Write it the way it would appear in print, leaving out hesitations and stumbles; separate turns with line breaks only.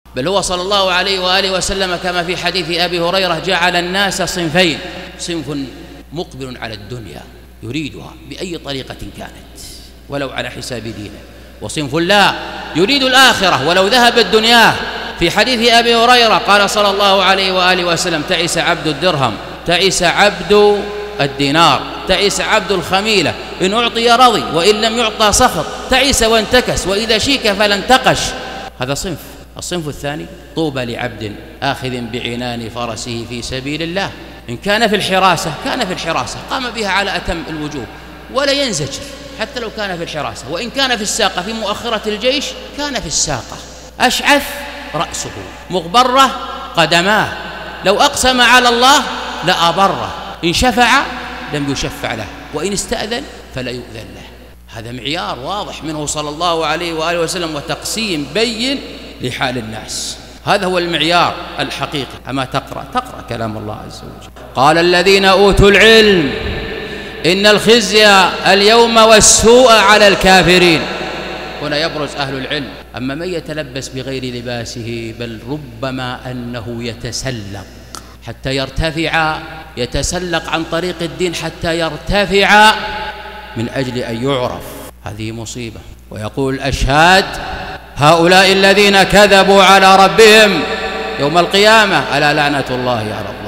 بل هو صلى الله عليه وآله وسلم كما في حديث أبي هريرة جعل الناس صنفين: صنف مقبل على الدنيا يريدها بأي طريقة كانت ولو على حساب دينه، وصنف لا يريد الآخرة ولو ذهبت دنياه. في حديث أبي هريرة قال صلى الله عليه وآله وسلم: تعس عبد الدرهم، تعس عبد الدينار، تعس عبد الخميلة، إن أعطي رضي وإن لم يعطى سخط، تعس وانتكس، وإذا شيك فلا انتقش. هذا صنف. الصنف الثاني: طوبى لعبد آخذ بعنان فرسه في سبيل الله، إن كان في الحراسة كان في الحراسة قام بها على أتم الوجوه ولا ينزجر حتى لو كان في الحراسة، وإن كان في الساقة في مؤخرة الجيش كان في الساقة، أشعث رأسه مغبرة قدماه، لو أقسم على الله لأبره، إن شفع لم يشفع له، وإن استأذن فلا يؤذن له. هذا معيار واضح منه صلى الله عليه وآله وسلم، وتقسيم بين لحال الناس. هذا هو المعيار الحقيقي. أما تقرأ كلام الله عز وجل: قال الذين أوتوا العلم إن الخزي اليوم والسوء على الكافرين. هنا يبرز أهل العلم. أما من يتلبس بغير لباسه بل ربما أنه يتسلق حتى يرتفع، يتسلق عن طريق الدين حتى يرتفع من أجل أن يعرف، هذه مصيبة. ويقول: أشهد هؤلاء الذين كذبوا على ربهم يوم القيامة ألا لعنة الله على